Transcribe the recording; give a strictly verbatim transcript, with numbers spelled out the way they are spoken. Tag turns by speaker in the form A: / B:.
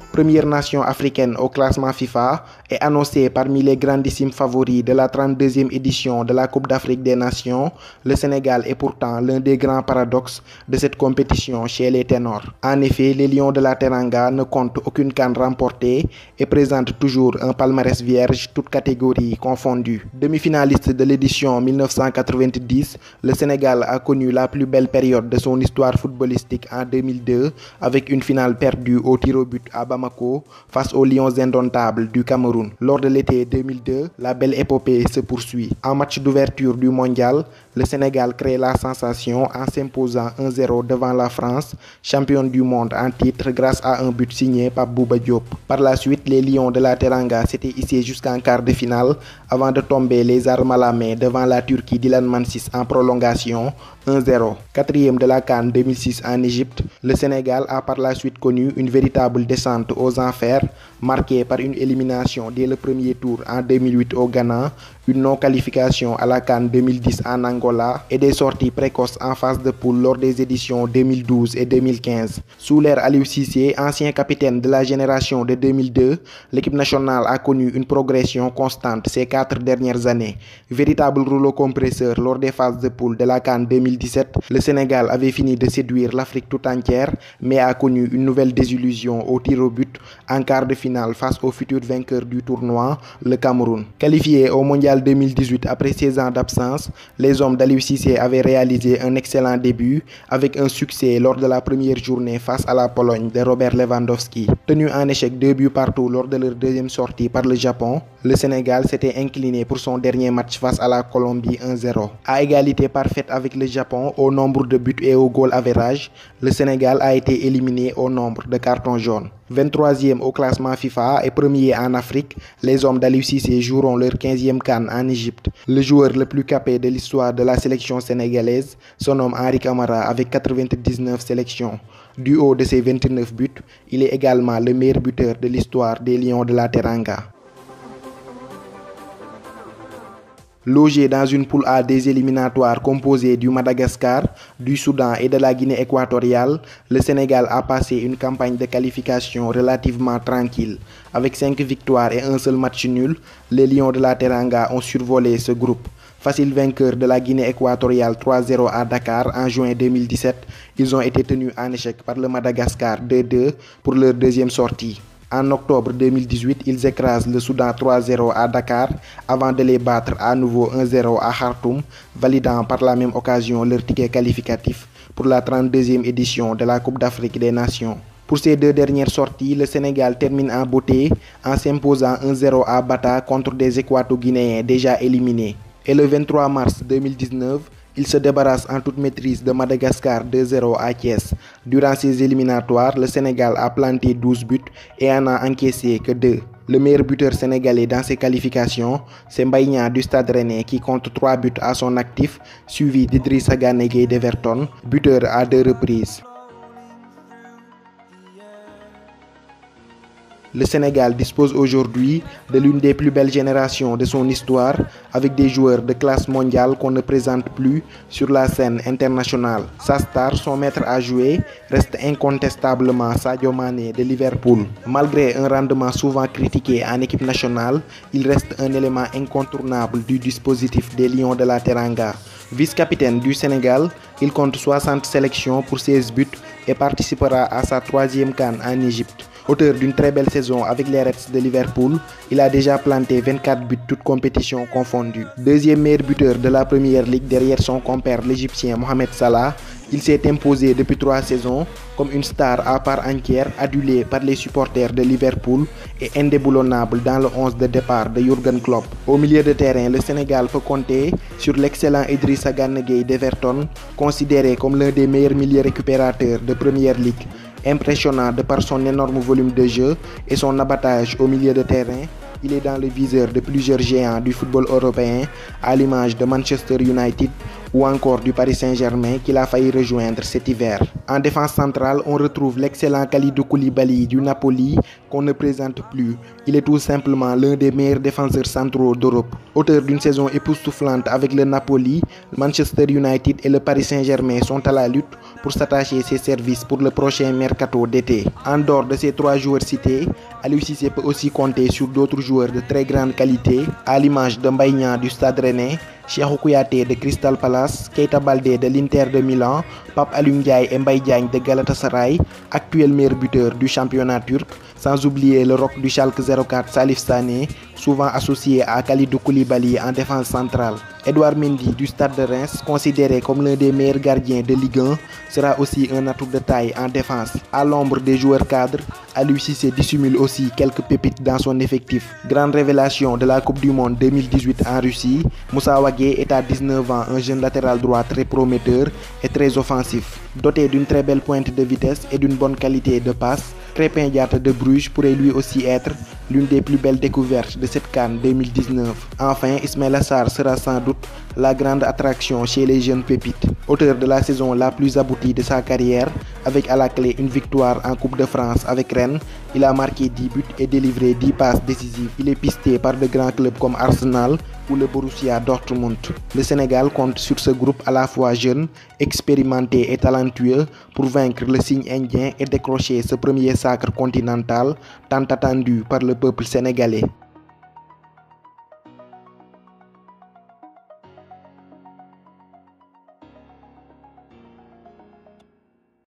A: première nation africaine au classement FIFA et annoncé parmi les grandissimes favoris de la trente-deuxième édition de la Coupe d'Afrique des Nations, le Sénégal est pourtant l'un des grands paradoxes de cette compétition chez les ténors. En effet, les Lions de la Teranga ne comptent aucune CAN remportée et présentent toujours un palmarès vierge, toutes catégories confondues. Demi-finaliste de l'édition mille neuf cent quatre-vingt-dix, le Sénégal a connu la plus belle période de son histoire footballistique en deux mille deux avec une finale perdue au tir au but à Bamako face aux Lions indomptables du Cameroun. Lors de l'été deux mille deux, la belle épopée se poursuit. En match d'ouverture du mondial, le Sénégal crée la sensation en s'imposant un zéro devant la France, championne du monde en titre grâce à un but signé par Bouba Diop. Par la suite, les Lions de la Teranga s'étaient hissés jusqu'en quart de finale avant de tomber les armes à la main devant la Turquie d'Ilan Mansis en prolongation un zéro. Quatrième de la CAN deux mille six en Égypte, le Sénégal a par la suite connu une véritable descente aux enfers, marquée par une élimination dès le premier tour en deux mille huit au Ghana, une non-qualification à la CAN deux mille dix en Angola et des sorties précoces en phase de poule lors des éditions deux mille douze et deux mille quinze. Sous l'ère Aliou Cissé, ancien capitaine de la génération de deux mille deux, l'équipe nationale a connu une progression constante ces quatre dernières années. Véritable rouleau compresseur lors des phases de poule de la CAN deux mille dix-sept, le Sénégal avait fini de séduire l'Afrique tout entière, mais a connu une nouvelle désillusion au tir au but en quart de finale face au futur vainqueur du tournoi, le Cameroun. Qualifié au mondial deux mille dix-huit après seize ans d'absence, les hommes d'Aliou Cissé avaient réalisé un excellent début avec un succès lors de la première journée face à la Pologne de Robert Lewandowski. Tenu en échec deux buts partout lors de leur deuxième sortie par le Japon, le Sénégal s'était incliné pour son dernier match face à la Colombie un zéro. À égalité parfaite avec le Japon au nombre de buts et au goal average, le Sénégal a été éliminé au nombre de cartons jaunes. vingt-troisième au classement FIFA et premier en Afrique, les hommes d'Aliou Cissé joueront leur quinzième CAN en Égypte. Le joueur le plus capé de l'histoire de la sélection sénégalaise se nomme Henri Camara avec quatre-vingt-dix-neuf sélections. Du haut de ses vingt-neuf buts, il est également le meilleur buteur de l'histoire des Lions de la Teranga. Logé dans une poule A des éliminatoires composée du Madagascar, du Soudan et de la Guinée équatoriale, le Sénégal a passé une campagne de qualification relativement tranquille. Avec cinq victoires et un seul match nul, les Lions de la Teranga ont survolé ce groupe. Facile vainqueur de la Guinée équatoriale trois zéro à Dakar en juin deux mille dix-sept, ils ont été tenus en échec par le Madagascar deux deux pour leur deuxième sortie. En octobre deux mille dix-huit, ils écrasent le Soudan trois zéro à Dakar avant de les battre à nouveau un zéro à Khartoum, validant par la même occasion leur ticket qualificatif pour la trente-deuxième édition de la Coupe d'Afrique des Nations. Pour ces deux dernières sorties, le Sénégal termine en beauté en s'imposant un zéro à Bata contre des Équato-Guinéens déjà éliminés. Et le vingt-trois mars deux mille dix-neuf, il se débarrasse en toute maîtrise de Madagascar deux zéro à Thiès. Durant ces éliminatoires, le Sénégal a planté douze buts et en a encaissé que deux. Le meilleur buteur sénégalais dans ses qualifications, c'est Mbaye Niang du Stade Rennais qui compte trois buts à son actif, suivi d'Idrissa Gana Gueye d'Everton, buteur à deux reprises. Le Sénégal dispose aujourd'hui de l'une des plus belles générations de son histoire avec des joueurs de classe mondiale qu'on ne présente plus sur la scène internationale. Sa star, son maître à jouer, reste incontestablement Sadio Mané de Liverpool. Malgré un rendement souvent critiqué en équipe nationale, il reste un élément incontournable du dispositif des Lions de la Teranga. Vice-capitaine du Sénégal, il compte soixante sélections pour seize buts et participera à sa troisième CAN en Égypte. Auteur d'une très belle saison avec les Reds de Liverpool, il a déjà planté vingt-quatre buts toutes compétitions confondues. Deuxième meilleur buteur de la Première Ligue derrière son compère l'Égyptien Mohamed Salah, il s'est imposé depuis trois saisons comme une star à part entière, adulé par les supporters de Liverpool et indéboulonnable dans le onze de départ de Jürgen Klopp. Au milieu de terrain, le Sénégal peut compter sur l'excellent Idrissa Gana Gueye d'Everton, considéré comme l'un des meilleurs milieux récupérateurs de Première Ligue. Impressionnant de par son énorme volume de jeu et son abattage au milieu de terrain, il est dans le viseur de plusieurs géants du football européen, à l'image de Manchester United ou encore du Paris Saint-Germain qu'il a failli rejoindre cet hiver. En défense centrale, on retrouve l'excellent Kalidou Koulibaly du Napoli qu'on ne présente plus. Il est tout simplement l'un des meilleurs défenseurs centraux d'Europe. Auteur d'une saison époustouflante avec le Napoli, Manchester United et le Paris Saint-Germain sont à la lutte pour s'attacher ses services pour le prochain mercato d'été. En dehors de ces trois joueurs cités, Aliou Cissé peut aussi compter sur d'autres joueurs de très grande qualité, à l'image de Mbaye Niang du Stade Rennais, Cheikhou Kouyaté de Crystal Palace, Keita Baldé de l'Inter de Milan, Pape Aliou Ndiaye et Mbaye Diagne de Galatasaray, actuel meilleur buteur du championnat turc, sans oublier le roc du Schalke zéro quatre Salif Sané, souvent associé à Kalidou Koulibaly en défense centrale. Edouard Mendy du Stade de Reims, considéré comme l'un des meilleurs gardiens de Ligue un, sera aussi un atout de taille en défense. À l'ombre des joueurs cadres, Aliou Cissé dissimule aussi quelques pépites dans son effectif. Grande révélation de la Coupe du Monde deux mille dix-huit en Russie, Moussa Wagué est à dix-neuf ans un jeune latéral droit très prometteur et très offensif. Doté d'une très belle pointe de vitesse et d'une bonne qualité de passe, Crépin Diatta de Bruges pourrait lui aussi être l'une des plus belles découvertes de cette CAN deux mille dix-neuf. Enfin, Ismaïla Sarr sera sans doute la grande attraction chez les jeunes pépites. Auteur de la saison la plus aboutie de sa carrière, avec à la clé une victoire en Coupe de France avec Rennes, il a marqué dix buts et délivré dix passes décisives. Il est pisté par de grands clubs comme Arsenal ou le Borussia Dortmund. Le Sénégal compte sur ce groupe à la fois jeune, expérimenté et talentueux pour vaincre le signe indien et décrocher ce premier sacre continental tant attendu par le peuple sénégalais.